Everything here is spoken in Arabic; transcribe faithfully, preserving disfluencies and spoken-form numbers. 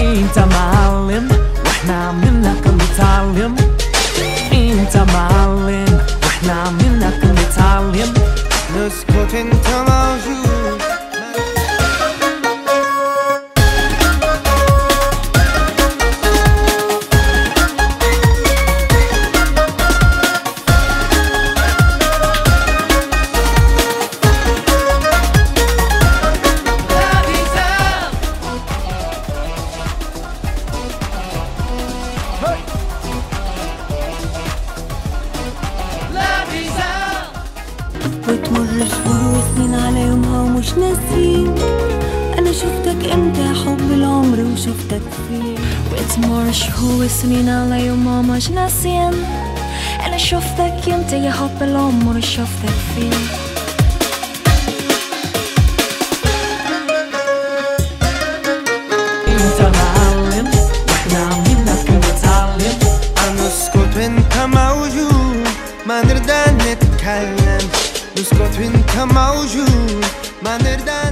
انت معلم واحنا منك نتعلم، انت معلم واحنا منك نتعلم. نسكت انت موجود. وتمر شهور وسنين على يومها ومش ناسين. أنا شفتك امتى يا حب العمر وشفتك فين. وتمر شهور وسنين على يومها ومش ناسين. أنا شفتك امتى يا حب العمر وشفتك فين. انت معلم واحنا منك نتعلم. نسكت وانت موجود ما نرضى نتكلم. نسكت وانت موجود ما نرضى